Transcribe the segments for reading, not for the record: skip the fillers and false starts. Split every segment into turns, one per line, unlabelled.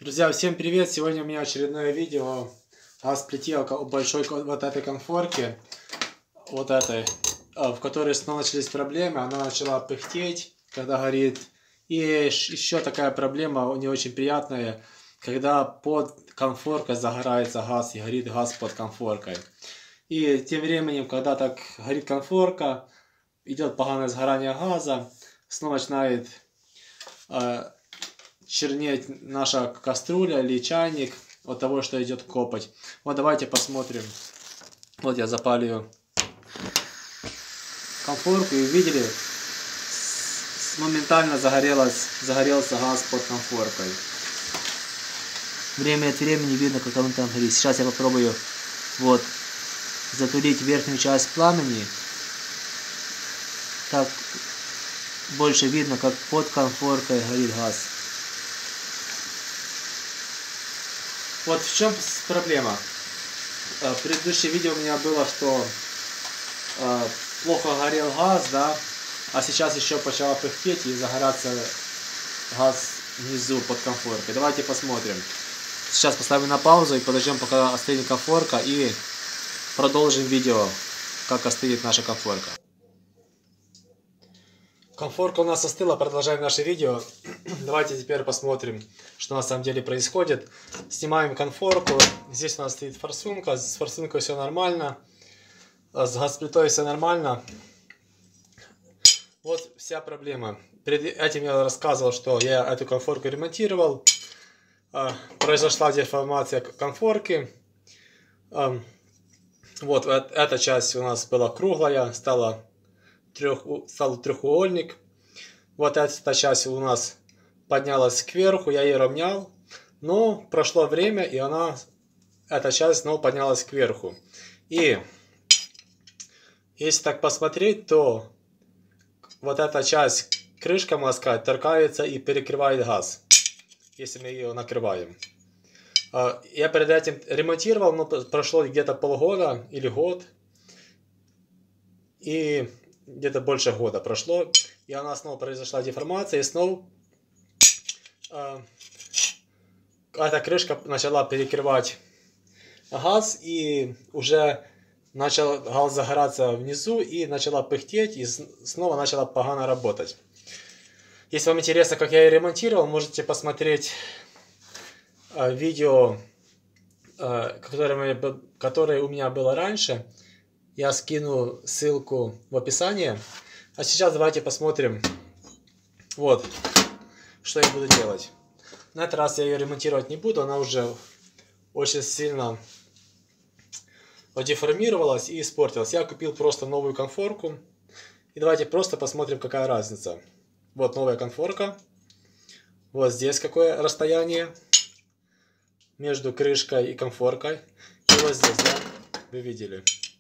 Друзья, всем привет! Сегодня у меня очередное видео о сплите большой вот этой конфорки, вот этой, в которой снова начались проблемы. Она начала пыхтеть, когда горит. И еще такая проблема не очень приятная, когда под конфоркой загорается газ и горит газ под конфоркой. И тем временем, когда так горит конфорка, идет поганое сгорание газа, снова начинает чернеть наша кастрюля или чайник от того, что идет копоть. Вот давайте посмотрим. Вот я запалю конфорку и видели, моментально загорелся газ под конфоркой. Время от времени видно, как он там горит. Сейчас я попробую вот затулить верхнюю часть пламени. Так больше видно, как под конфоркой горит газ. Вот в чем проблема. В предыдущем видео у меня было, что плохо горел газ, да, а сейчас еще начало пыхтеть и загораться газ внизу под конфоркой. Давайте посмотрим. Сейчас поставим на паузу и подождем, пока остынет конфорка, и продолжим видео, как остынет наша конфорка. Конфорка у нас остыла, продолжаем наше видео. Давайте теперь посмотрим, что на самом деле происходит. Снимаем конфорку. Здесь у нас стоит форсунка. С форсункой все нормально. С газплитой все нормально. Вот вся проблема. Перед этим я рассказывал, что я эту конфорку ремонтировал. Произошла деформация конфорки. Вот эта часть у нас была круглая, стал треугольник. Вот эта часть у нас поднялась кверху, я ее равнял. Но прошло время, и эта часть снова поднялась кверху. И если так посмотреть, то вот эта часть, крышка, можно сказать, торкается и перекрывает газ, если мы ее накрываем. Я перед этим ремонтировал, но прошло где-то полгода или год. И где-то больше года прошло, и она снова произошла деформация, и снова эта крышка начала перекрывать газ, и уже начал газ загораться внизу, и начала пыхтеть, и снова начала погано работать. Если вам интересно, как я ее ремонтировал, можете посмотреть видео, которое у меня было раньше. Я скину ссылку в описании. А сейчас давайте посмотрим, вот, что я буду делать. На этот раз я ее ремонтировать не буду. Она уже очень сильно деформировалась и испортилась. Я купил просто новую конфорку. И давайте просто посмотрим, какая разница. Вот новая конфорка. Вот здесь какое расстояние между крышкой и конфоркой. И вот здесь, да, вы видели.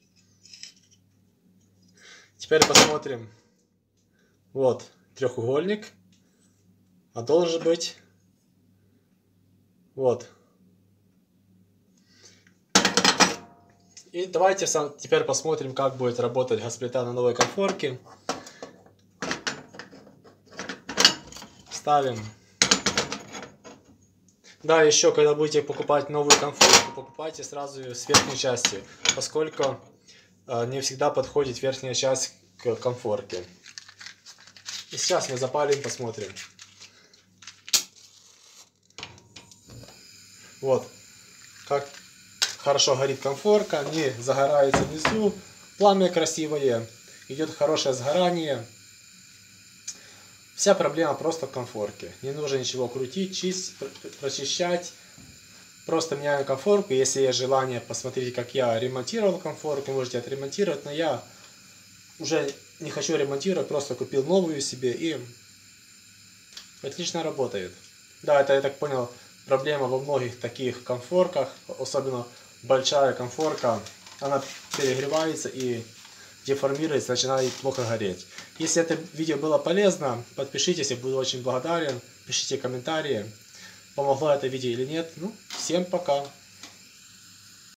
Теперь посмотрим. Вот треугольник. А должен быть вот. И давайте теперь посмотрим, как будет работать газплита на новой конфорке. Ставим. Да, еще когда будете покупать новую конфорку, покупайте сразу ее с верхней части, поскольку не всегда подходит верхняя часть к конфорке. И сейчас мы запалим, посмотрим. Вот как хорошо горит конфорка, не загорается внизу, пламя красивое, идет хорошее сгорание. Вся проблема просто в конфорке. Не нужно ничего крутить, прочищать. Просто меняю конфорку. Если есть желание посмотреть, как я ремонтировал конфорку, можете отремонтировать. Но я уже не хочу ремонтировать, просто купил новую себе и отлично работает. Да, это, я так понял, проблема во многих таких конфорках. Особенно большая конфорка. Она перегревается и деформируется, начинает плохо гореть. Если это видео было полезно, подпишитесь, я буду очень благодарен. Пишите комментарии, помогло это видео или нет. Ну, всем пока.